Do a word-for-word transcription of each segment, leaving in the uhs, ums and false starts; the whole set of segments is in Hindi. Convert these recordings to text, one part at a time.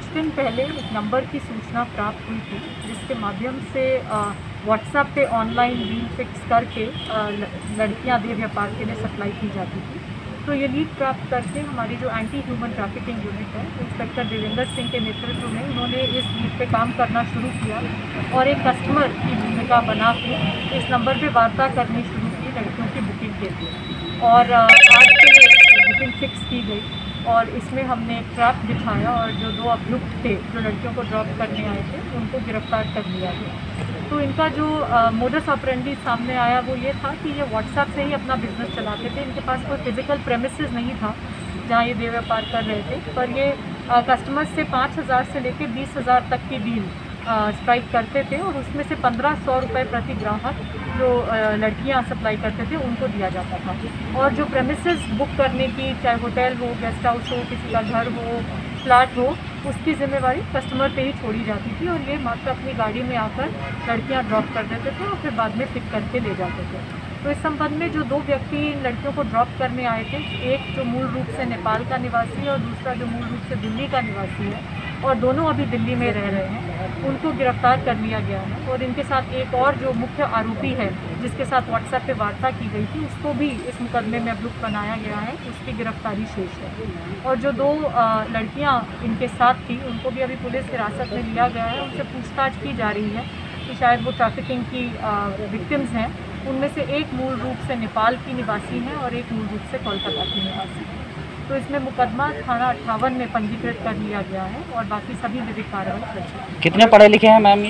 दिन पहले एक नंबर की सूचना प्राप्त हुई थी जिसके माध्यम से व्हाट्सएप पे ऑनलाइन डील फिक्स करके लड़कियां देह व्यापार के लिए सप्लाई की जाती थी। तो ये लीड प्राप्त करके हमारी जो एंटी ह्यूमन ट्रैफिकिंग यूनिट है, इंस्पेक्टर देवेंद्र सिंह के नेतृत्व में उन्होंने इस लीड पे काम करना शुरू किया और एक कस्टमर की भूमिका बना के इस नंबर पे वार्ता करनी शुरू की लड़कियों की बुकिंग के लिए। और आज के लिए बुकिंग फिक्स की गई और इसमें हमने एक ट्रैप बिछाया और जो दो अभियुक्त थे जो लड़कियों को ड्रॉप करने आए थे उनको गिरफ्तार कर लिया गया। तो इनका जो मोडस ऑपरेंडी सामने आया वो ये था कि ये व्हाट्सएप से ही अपना बिजनेस चलाते थे। इनके पास कोई फिजिकल प्रेमिसेस नहीं था जहाँ ये देह व्यापार कर रहे थे, पर ये कस्टमर्स से पाँच हज़ार से लेकर बीस हज़ार तक की डील स्ट्राइक करते थे और उसमें से पंद्रह सौ रुपये प्रति ग्राहक जो लड़कियां सप्लाई करते थे उनको दिया जाता था। और जो प्रेमिसेस बुक करने की, चाहे होटल हो, गेस्ट हाउस हो, किसी का घर हो, फ्लैट हो, उसकी जिम्मेवारी कस्टमर पे ही छोड़ी जाती थी और ये मात्र अपनी गाड़ी में आकर लड़कियां ड्रॉप कर देते थे और फिर बाद में पिक करके ले जाते थे। तो इस संबंध में जो दो व्यक्ति लड़कियों को ड्रॉप करने आए थे, एक जो मूल रूप से नेपाल का निवासी है और दूसरा जो मूल रूप से दिल्ली का निवासी है और दोनों अभी दिल्ली में रह रहे हैं, उनको गिरफ्तार कर लिया गया है। और इनके साथ एक और जो मुख्य आरोपी है जिसके साथ व्हाट्सएप पे वार्ता की गई थी, उसको भी इस मुकदमे में अभियुक्त बनाया गया है, उसकी गिरफ्तारी शेष है। और जो दो लड़कियां इनके साथ थी उनको भी अभी पुलिस हिरासत में लिया गया है, उनसे पूछताछ की जा रही है कि शायद वो ट्रैफिकिंग की विक्टिम्स हैं। उनमें से एक मूल रूप से नेपाल की निवासी हैं और एक मूल रूप से कोलकाता की निवासी है। तो इसमें मुकदमा थाना अट्ठावन में पंजीकृत कर लिया गया है और बाकी सभी विधिक कार्रवाई कर चुकी है। कितने पढ़े लिखे हैं मैम? ये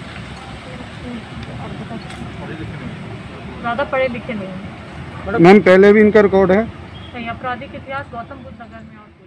ज़्यादा पढ़े लिखे नहीं हैं मैम। पहले भी इनका रिकॉर्ड है कहीं आपराधिक इतिहास गौतम बुद्ध नगर में और